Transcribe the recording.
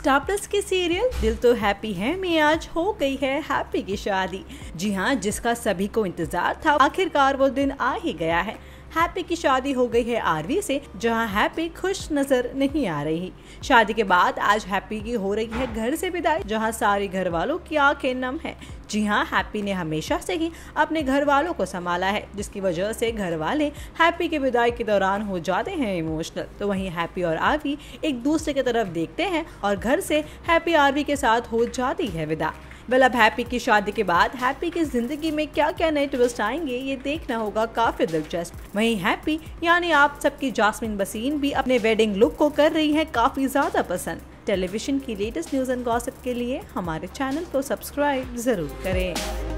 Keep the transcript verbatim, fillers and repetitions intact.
Star plus के serial दिल तो हैप्पी है में आज हो गई है हैप्पी की शादी। जी हाँ, जिसका सभी को इंतजार था, आखिरकार वो दिन आ ही गया है। हैप्पी की शादी हो गई है आरवी से, जहां हैप्पी खुश नजर नहीं आ रही। शादी के बाद आज हैप्पी की हो रही है घर से विदाई, जहां सारे घर वालों की आंखें नम है। जी हाँ, हैप्पी ने हमेशा से ही अपने घर वालों को संभाला है, जिसकी वजह से घर वाले हैप्पी के विदाई के दौरान हो जाते हैं इमोशनल। तो वहीं हैप्पी और आरवी एक दूसरे की तरफ देखते हैं और घर से हैप्पी आरवी के साथ हो जाती है विदा। वेल, अब हैप्पी की शादी के बाद हैप्पी की जिंदगी में क्या क्या नए ट्विस्ट आएंगे, ये देखना होगा काफी दिलचस्प। वहीं हैप्पी यानी आप सबकी जास्मिन बसीन भी अपने वेडिंग लुक को कर रही है काफी ज्यादा पसंद। टेलीविजन की लेटेस्ट न्यूज एंड गॉसिप के लिए हमारे चैनल को सब्सक्राइब जरूर करें।